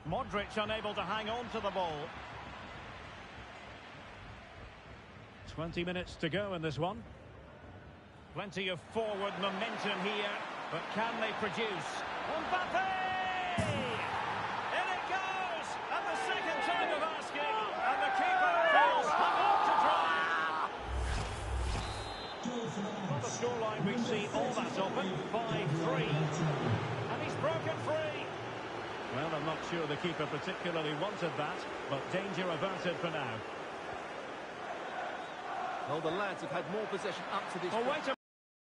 Modric unable to hang on to the ball. 20 minutes to go in this one. Plenty of forward momentum here, but can they produce? Mbappe! In it goes! And the second time of asking, and the keeper feels hung up to dry. On the scoreline, we see all that's open, 5-3. And he's broken free. Well, I'm not sure the keeper particularly wanted that, but danger averted for now. Well, the lads have had more possession up to this Oh, point. wait a